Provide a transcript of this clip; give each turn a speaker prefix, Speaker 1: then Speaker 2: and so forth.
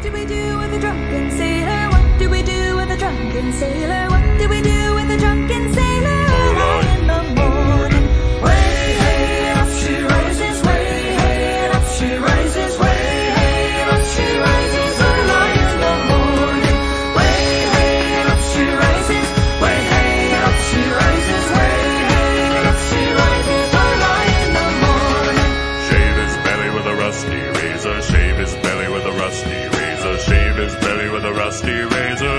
Speaker 1: do we do with a drunken sailor? What do we do with a drunken sailor? What do we do with a drunken sailor? Early in the morning, way hey, up she rises, way hey, up she rises, way hey, up she rises. Early in the morning, way hey, up she rises, way hey, up she rises, way hey, up she rises. Early in the morning.
Speaker 2: Shave his belly with a rusty razor. Shave his belly with a rusty razor. Shave his belly with a rusty razor.